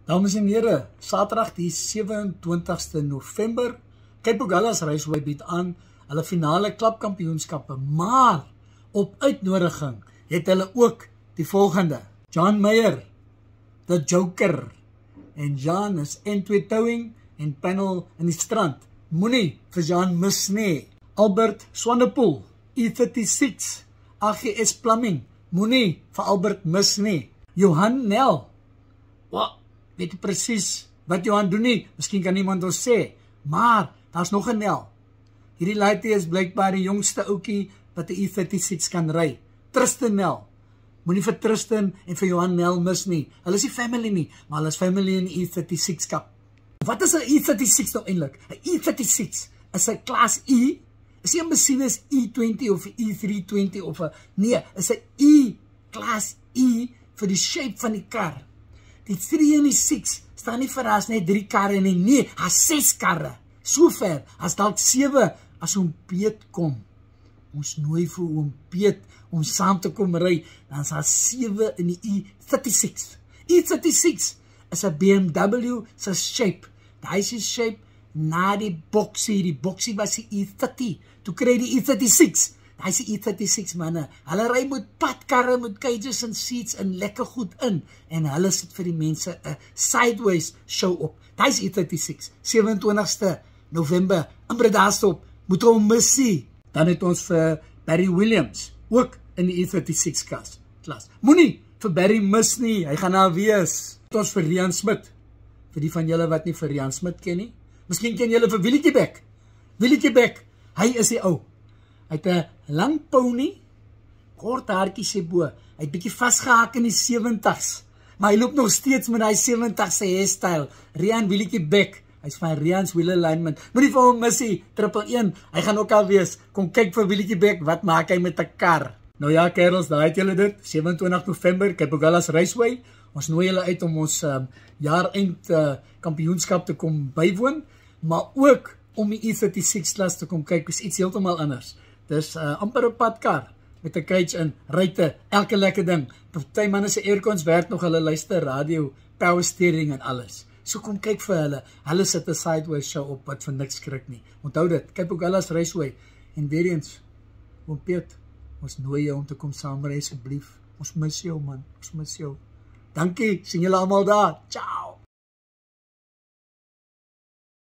Dames en here, Saterdag die 27ste November, Cape Agulhas Raceway bied aan hulle finale klapkampioenskappe, maar op uitnodiging het hulle ook die volgende: John Meyer, The Joker, en Jan is N2 Towing en panel in die strand. Moenie vir Jan mis nie. Albert Swanepoel, E36, AGS Plumbing, moenie vir Albert mis nie. Johan Nel, weet jy presies wat Johan doen nie? Miskien kan iemand ons sê, maar daar's nog 'n Nel. Hierdie laaitie is blykbaar die jongste ouetjie wat 'n E36 kan ry. Tristan Nel. Moenie vir Tristan en vir Johan Nel mis nie. Hulle is nie family nie, maar hulle is family in die E36 Cup. Wat is 'n E36 nou eintlik? 'n E36 is 'n klas E. Is nie 'n Mercedes E20 of 'n E320 of 'n is 'n E klas E vir die shape van die kar. Die 3 en die 6 staan nie vir as net 3 karre nie. Nee, as 6 karre. So ver as dalk 7 as oom Piet kom. Ons nooi vir oom Piet om saam te kom ry. Dan is daar 7 in die E36. E36 is 'n BMW se shape. Daai is die shape na die boksie. Die boksie was die E30. Toe kry die E36. Daai is die E36 manne. Hulle ry met padkarre met cages en seats en lekker goed in. En hulle sit vir die mense 'n sideways show op. Daai is E36. 27ste November. In Bredasdorp. Moet ons mis nie. Dan het ons vir Barry Williams. Ook in die E36 klas. Moenie vir Barry mis nie. Hy gaan daar wees. Het ons vir Rian Smit. Vir die van julle wat nie vir Rian Smit ken nie. Miskien ken julle vir Williekie Beck. Williekie Beck. Hy is die ou. Hy het 'n lang pony, kort haartjies hierbo. Hy het bietjie vasgehaak in die 70s, maar hy loop nog steeds met daai 70se hairstyle. Rian Williekie Beck, hy's van Rian's Wheel Alignment. Moenie vir hom mis nie. 111, hy gaan ook al wees. Kom kyk vir Williekie Beck, wat maak hy met 'n kar? Nou ja, kerels, daai het julle dit. 27 November, Cape Agulhas Raceway. Ons nooi julle uit om ons jaar-eind kampioenskap te kom bywoon, maar ook om die E36 klas te kom kyk. Is iets heeltemal anders. Dis amper 'n padkar met 'n cage in, ruitte, elke lekker ding. Party manne se aircons werk nog, hulle luister radio, power steering en alles. So kom kyk vir hulle. Hulle sit 'n sideways show op wat vir niks skrik nie. Onthou dit, Cape Agulhas Raceway. En weer eens, oom Piet, ons nooi jou om te kom saamry asseblief. Ons mis jou man, ons mis jou. Dankie, sien julle almal daar. Ciao.